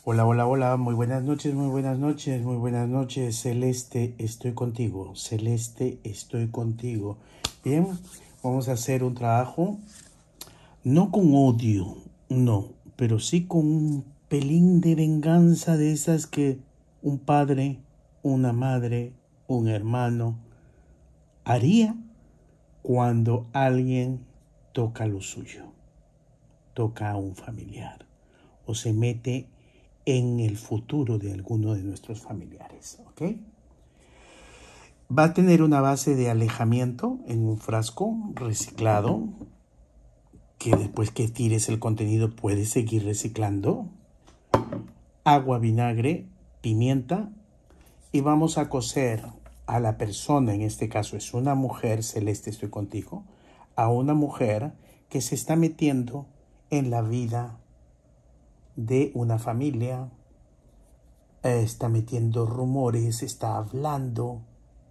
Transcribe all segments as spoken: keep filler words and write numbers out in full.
Hola, hola, hola, muy buenas noches, muy buenas noches, muy buenas noches. Celeste, estoy contigo. Celeste, estoy contigo. Bien, vamos a hacer un trabajo, no con odio, no, pero sí con un pelín de venganza de esas que un padre, una madre, un hermano haría cuando alguien toca lo suyo, toca a un familiar o se mete en el futuro de alguno de nuestros familiares, ¿ok? Va a tener una base de alejamiento en un frasco reciclado, que después que tires el contenido puedes seguir reciclando, agua, vinagre, pimienta, y vamos a cocer a la persona, en este caso es una mujer, Celeste, estoy contigo, a una mujer que se está metiendo en la vida de una familia, está metiendo rumores, está hablando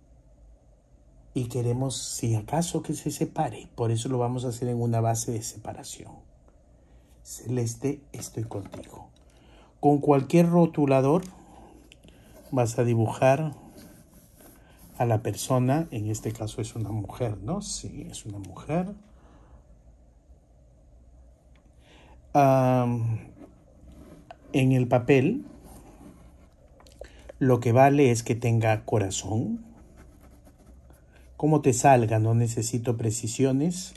y queremos, si acaso, que se separe. Por eso lo vamos a hacer en una base de separación. Celeste, estoy contigo. Con cualquier rotulador vas a dibujar a la persona, en este caso es una mujer, ¿no? Sí, es una mujer. Um, en el papel, lo que vale es que tenga corazón. Como te salga, no necesito precisiones.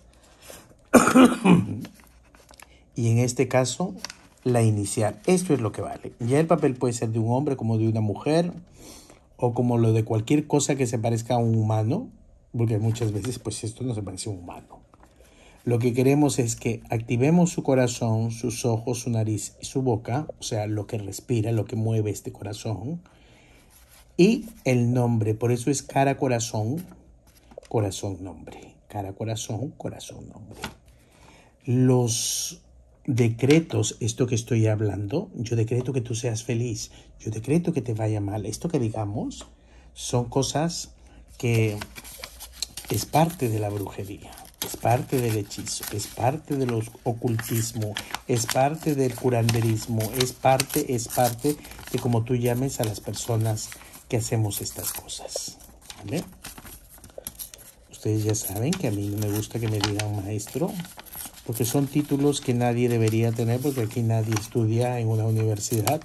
Y en este caso, la inicial. Esto es lo que vale. Ya el papel puede ser de un hombre como de una mujer, o como lo de cualquier cosa que se parezca a un humano, porque muchas veces pues esto no se parece a un humano. Lo que queremos es que activemos su corazón, sus ojos, su nariz y su boca, o sea, lo que respira, lo que mueve este corazón, y el nombre. Por eso es cara, corazón, corazón, nombre. Cara, corazón, corazón, nombre. Los decretos, esto que estoy hablando, yo decreto que tú seas feliz, yo decreto que te vaya mal. Esto que digamos son cosas que es parte de la brujería, es parte del hechizo, es parte del ocultismo, es parte del curanderismo, es parte, es parte de como tú llames a las personas que hacemos estas cosas, ¿vale? Ustedes ya saben que a mí no me gusta que me digan maestro, porque son títulos que nadie debería tener, porque aquí nadie estudia en una universidad.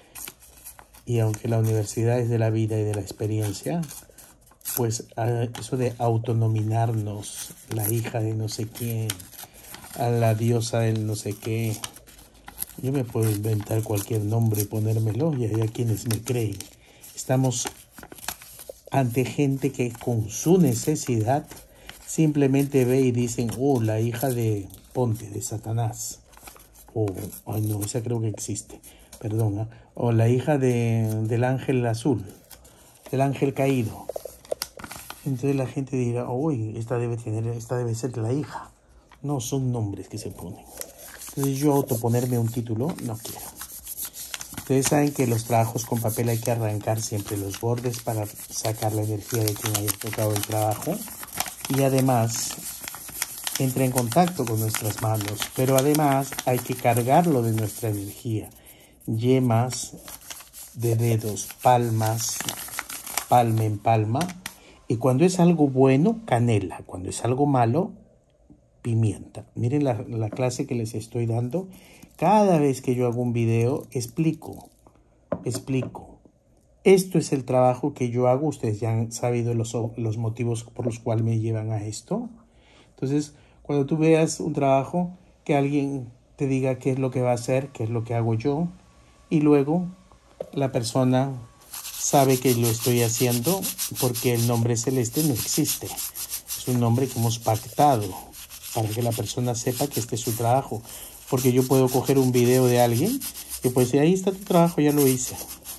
Y aunque la universidad es de la vida y de la experiencia, pues eso de autonominarnos, la hija de no sé quién, a la diosa del no sé qué, yo me puedo inventar cualquier nombre y ponérmelo, y hay a quienes me creen. Estamos ante gente que con su necesidad simplemente ve y dicen, oh, la hija de Ponte, de Satanás. O, oh, ay no, esa creo que existe, perdón. ¿eh? O la hija de, del ángel azul, del ángel caído. Entonces la gente dirá, uy, esta debe tener, esta debe ser la hija. No, son nombres que se ponen. Entonces yo autoponerme un título no quiero. Ustedes saben que los trabajos con papel hay que arrancar siempre los bordes para sacar la energía de quien haya tocado el trabajo. Y además entra en contacto con nuestras manos, pero además hay que cargarlo de nuestra energía. Yemas de dedos, palmas, palma en palma. Y cuando es algo bueno, canela. Cuando es algo malo, pimienta. Miren la, la clase que les estoy dando. Cada vez que yo hago un video, explico, explico. Esto es el trabajo que yo hago. Ustedes ya han sabido los, los motivos por los cuales me llevan a esto. Entonces, cuando tú veas un trabajo, que alguien te diga qué es lo que va a hacer, qué es lo que hago yo, y luego la persona sabe que lo estoy haciendo porque el nombre celeste no existe. Es un nombre que hemos pactado para que la persona sepa que este es su trabajo. Porque yo puedo coger un video de alguien y pues ahí está tu trabajo, ya lo hice.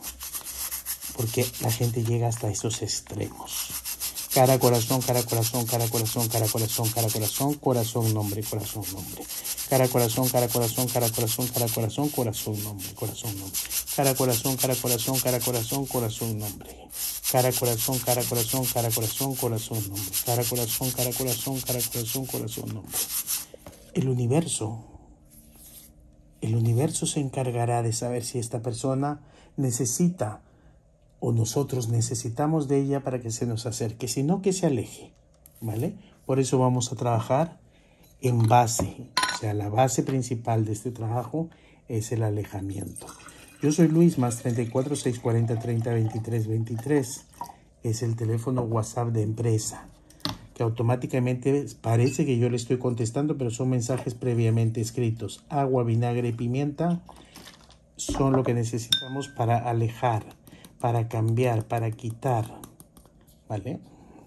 Porque la gente llega hasta esos extremos. Cara, corazón, cara, corazón, cara, corazón, cara, corazón, cara, corazón, corazón, nombre, corazón, nombre. Cara, corazón, cara, corazón, cara, corazón, cara, corazón, corazón, nombre, corazón, nombre. Cara, corazón, cara, corazón, cara, corazón, corazón, nombre. Cara, corazón, cara, corazón, cara, corazón, corazón, nombre. Cara, corazón, cara, corazón, cara, corazón, corazón, nombre. El universo El universo se encargará de saber si esta persona necesita o nosotros necesitamos de ella para que se nos acerque, sino que se aleje, ¿vale? Por eso vamos a trabajar en base, o sea, la base principal de este trabajo es el alejamiento. Yo soy Luis, más treinta y cuatro, seiscientos cuarenta, treinta, veintitrés, veintitrés. Es el teléfono WhatsApp de empresa, que automáticamente parece que yo le estoy contestando, pero son mensajes previamente escritos. Agua, vinagre y pimienta son lo que necesitamos para alejar, para cambiar, para quitar, ¿vale?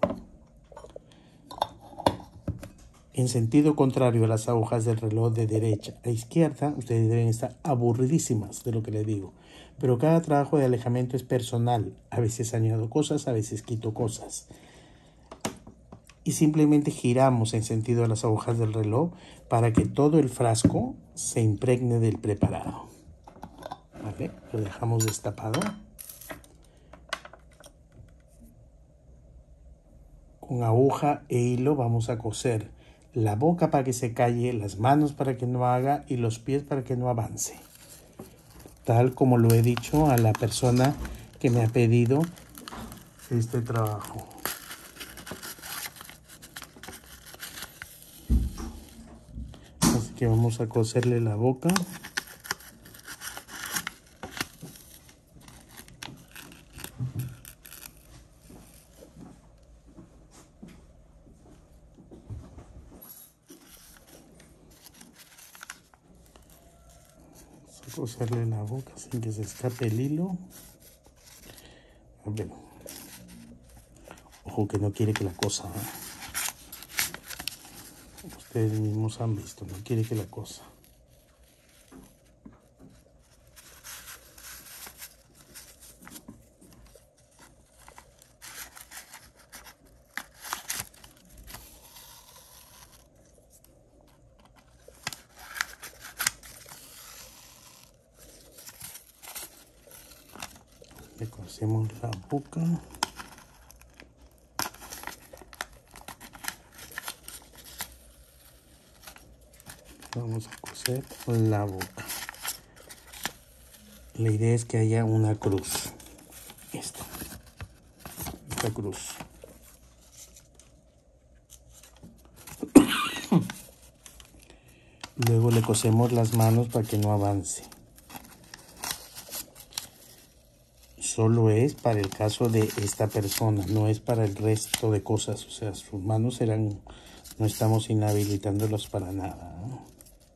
En sentido contrario a las agujas del reloj de derecha a izquierda, ustedes deben estar aburridísimas de lo que les digo. Pero cada trabajo de alejamiento es personal. A veces añado cosas, a veces quito cosas. Y simplemente giramos en sentido a las agujas del reloj para que todo el frasco se impregne del preparado. ¿Vale? Lo dejamos destapado. Con aguja e hilo vamos a coser la boca para que se calle, las manos para que no haga y los pies para que no avance. Tal como lo he dicho a la persona que me ha pedido este trabajo. Así que vamos a coserle la boca. Coserle la boca sin que se escape el hilo. A ver. Ojo que no quiere que la cosa, ¿eh? Ustedes mismos han visto, no quiere que la cosa. Le cosemos la boca. Vamos a coser la boca. La idea es que haya una cruz. Esta. Esta cruz. Luego le cosemos las manos para que no avance. Solo es para el caso de esta persona, no es para el resto de cosas. O sea, sus manos serán, no estamos inhabilitándolos para nada, ¿no?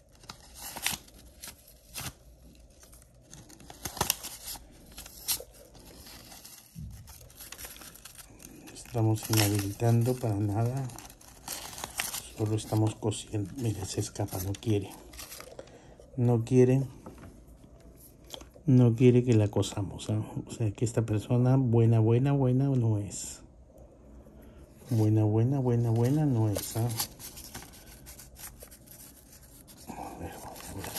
No estamos inhabilitando para nada. Solo estamos cosiendo. Mira, se escapa, no quiere. No quiere. No quiere que la cosamos, ¿eh? O sea, que esta persona buena, buena, buena no es. Buena, buena, buena, buena no es, ¿eh? A ver, a ver.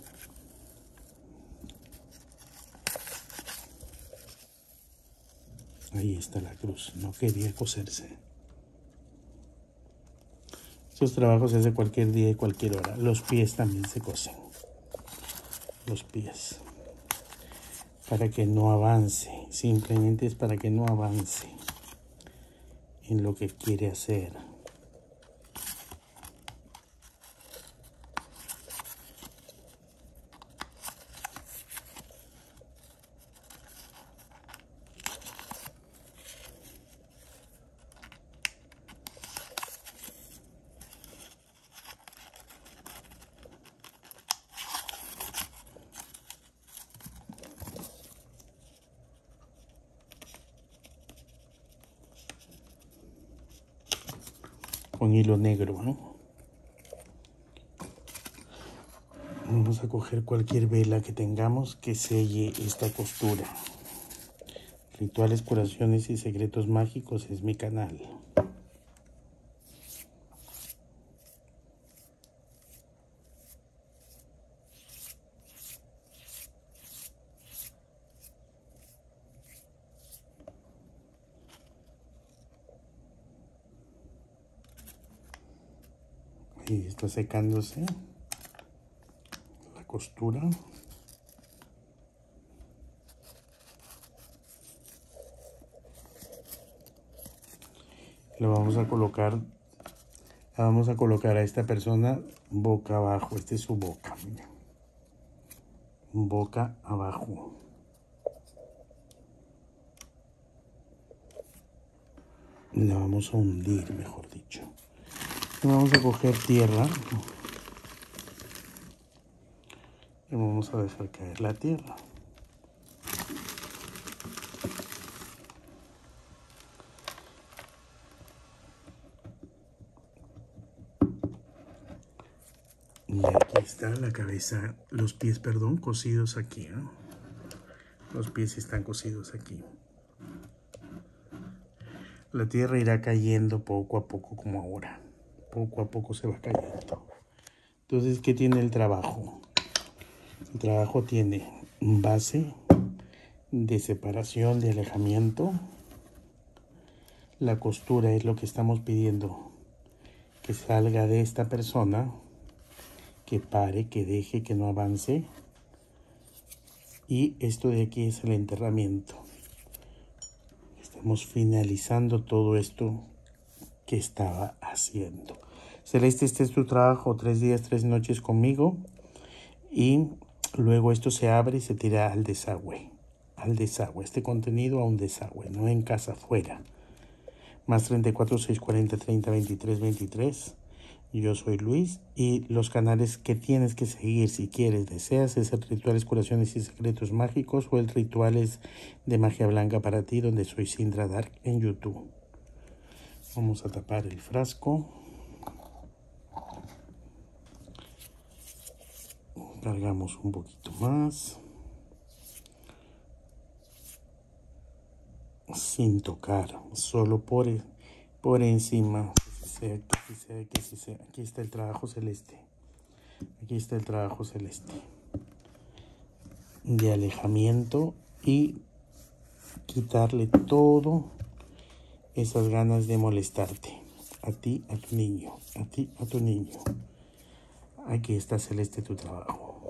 Ahí está la cruz. No quería coserse. Estos trabajos se hace cualquier día y cualquier hora. Los pies también se cosen. Los pies. Para que no avance. Simplemente es para que no avance en lo que quiere hacer. Con hilo negro, ¿no? Vamos a coger cualquier vela que tengamos que selle esta costura. Rituales, curaciones y secretos mágicos es mi canal. Ahí está secándose. La costura. Lo vamos a colocar, vamos a colocar a esta persona boca abajo. Esta es su boca, miren. Boca abajo. La vamos a hundir, mejor dicho. Y vamos a coger tierra. Y vamos a dejar caer la tierra. Y aquí está la cabeza, los pies, perdón, cosidos aquí, ¿eh? Los pies están cosidos aquí. La tierra irá cayendo poco a poco como ahora. Poco a poco se va cayendo. Entonces, ¿qué tiene el trabajo? El trabajo tiene base de separación, de alejamiento. La costura es lo que estamos pidiendo que salga de esta persona, que pare, que deje, que no avance. Y esto de aquí es el enterramiento. Estamos finalizando todo esto que estaba haciendo. Celeste, este es tu trabajo, tres días, tres noches conmigo. Y luego esto se abre y se tira al desagüe. Al desagüe, este contenido a un desagüe, no en casa, afuera. Más treinta y cuatro, seiscientos cuarenta, treinta, veintitrés, veintitrés. Yo soy Luis y los canales que tienes que seguir si quieres, deseas, es el Rituales, Curaciones y Secretos Mágicos o el Rituales de Magia Blanca para ti, donde soy Sindra Dark en YouTube. Vamos a tapar el frasco. Cargamos un poquito más. Sin tocar, solo por, por encima. Sea, que sea, que sea. Aquí está el trabajo celeste. Aquí está el trabajo celeste. De alejamiento y quitarle todo esas ganas de molestarte. A ti, a tu niño. A ti, a tu niño. Aquí está celeste tu trabajo.